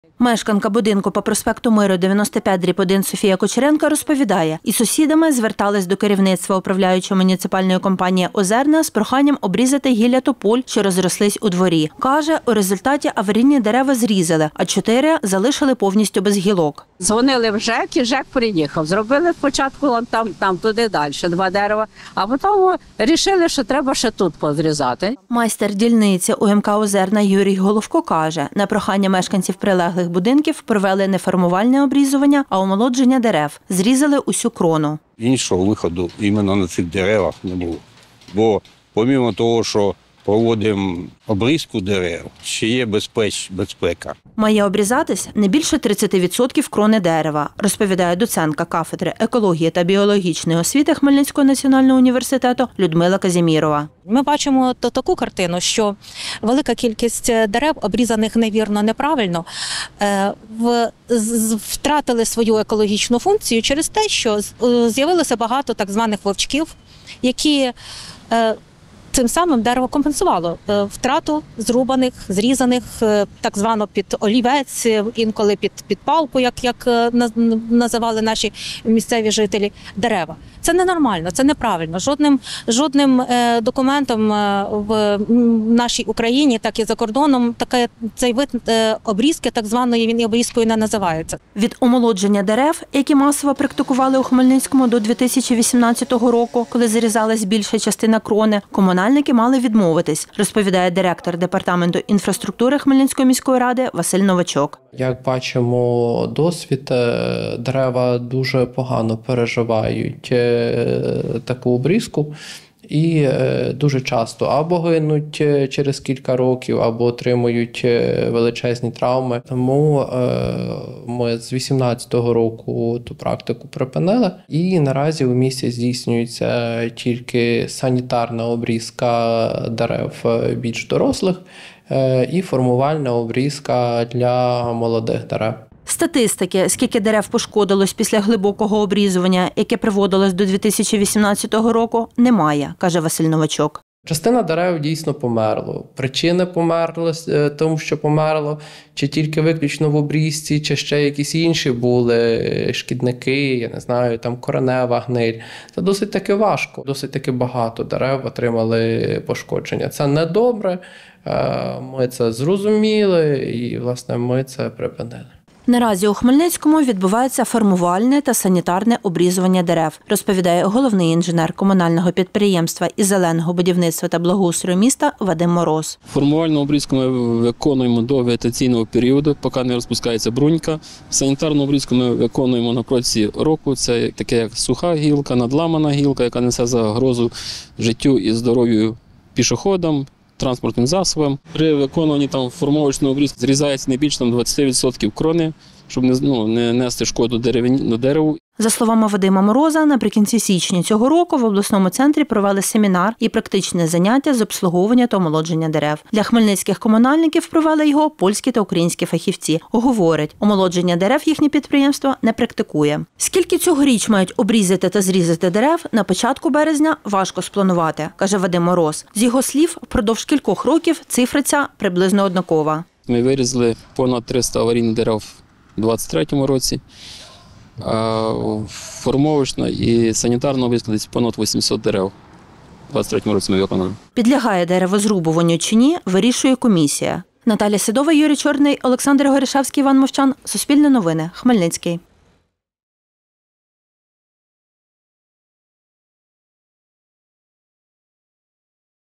Мешканка будинку по проспекту Миру 95/1 Софія Кучеренко розповідає, із сусідами звертались до керівництва управляючої муніципальної компанії «Озерна» з проханням обрізати гілля тополь, що розрослись у дворі. Каже, у результаті аварійні дерева зрізали, а 4 залишили повністю без гілок. Дзвонили в ЖЕК, і ЖЕК приїхав. Зробили спочатку там туди далі, 2 дерева, а потім вирішили, що треба ще тут позрізати. Майстер дільниці УМК «Озерна» Юрій Головко каже, на прохання мешканців прилеглих будинків провели не формувальне обрізування, а омолодження дерев. Зрізали усю крону. Іншого виходу іменно на цих деревах не було. Бо помимо того, що проводимо обрізку дерев, ще є безпека. Має обрізатись не більше 30% крони дерева, розповідає доцентка кафедри екології та біологічної освіти Хмельницького національного університету Людмила Казімірова. Ми бачимо таку картину, що велика кількість дерев, обрізаних невірно, неправильно, втратили свою екологічну функцію через те, що з'явилося багато так званих вовчків, які цим самим дерево компенсувало втрату зрубаних, зрізаних, так звано під олівець, інколи під палку, як називали наші місцеві жителі, дерева. Це ненормально, це неправильно. Жодним документом в нашій Україні, так і за кордоном, цей вид обрізки, так званої, він і обрізкою не називається. Від омолодження дерев, які масово практикували у Хмельницькому до 2018 року, коли зрізалась більша частина крони, комунальники мали відмовитись, розповідає директор департаменту інфраструктури Хмельницької міської ради Василь Новачок. Як бачимо досвід, дерева дуже погано переживають таку обрізку і дуже часто або гинуть через кілька років, або отримують величезні травми. Тому ми з 2018 року ту практику припинили. І наразі у місті здійснюється тільки санітарна обрізка дерев більш дорослих і формувальна обрізка для молодих дерев. Статистики, скільки дерев пошкодилось після глибокого обрізування, яке приводилось до 2018 року, немає, каже Василь Новачок. Частина дерев дійсно померло. Причини померли, тому що померло, чи тільки виключно в обрізці, чи ще якісь інші були шкідники, я не знаю, там коренева гниль. Це досить таки важко, досить таки багато дерев отримали пошкодження. Це недобре, ми це зрозуміли і, власне, ми це припинили. Наразі у Хмельницькому відбувається формувальне та санітарне обрізування дерев, розповідає головний інженер комунального підприємства із зеленого будівництва та благоустрою міста Вадим Мороз. Формувальну обрізку ми виконуємо до вегетаційного періоду, поки не розпускається брунька. Санітарну обрізку ми виконуємо на протязі року. Це таке як суха гілка, надламана гілка, яка несе загрозу життю і здоров'ю пішоходам, транспортним засобам. При виконуванні формовочної обрізки зрізається не більше 20% крони, щоб не нести шкоду дереву. За словами Вадима Мороза, наприкінці січня цього року в обласному центрі провели семінар і практичне заняття з обслуговування та омолодження дерев. Для хмельницьких комунальників провели його польські та українські фахівці. Говорять, омолодження дерев їхнє підприємство не практикує. Скільки цьогоріч мають обрізати та зрізати дерев, на початку березня важко спланувати, каже Вадим Мороз. З його слів, впродовж кількох років цифра ця приблизно однакова. Ми вирізали понад 300 аварійних дерев у 2023 році. Формовочна і санітарна обрізка десь понад 800 дерев у 2023 році ми виконали. Підлягає деревозрубуванню чи ні, вирішує комісія. Наталя Сідова, Юрій Чорний, Олександр Горішевський, Іван Мовчан. Суспільне новини. Хмельницький.